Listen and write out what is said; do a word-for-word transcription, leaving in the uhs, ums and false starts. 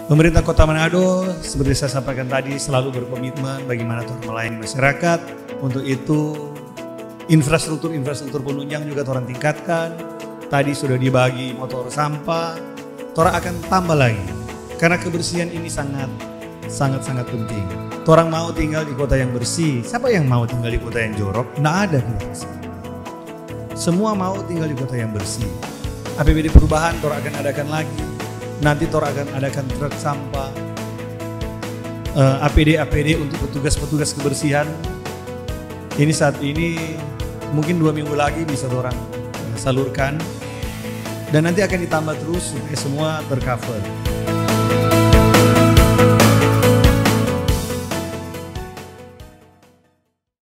Pemerintah Kota Manado seperti saya sampaikan tadi selalu berkomitmen bagaimana untuk melayani masyarakat. Untuk itu infrastruktur-infrastruktur penunjang juga orang tingkatkan. Tadi sudah dibagi motor sampah, orang akan tambah lagi karena kebersihan ini sangat sangat sangat penting. Orang mau tinggal di kota yang bersih. Siapa yang mau tinggal di kota yang jorok? Nggak ada gitu. Semua mau tinggal di kota yang bersih. A P B D perubahan orang akan adakan lagi. Nanti Tor akan adakan truk sampah, uh, A P D A P D untuk petugas-petugas kebersihan. Ini saat ini mungkin dua minggu lagi bisa orang uh, salurkan, dan nanti akan ditambah terus supaya semua tercover.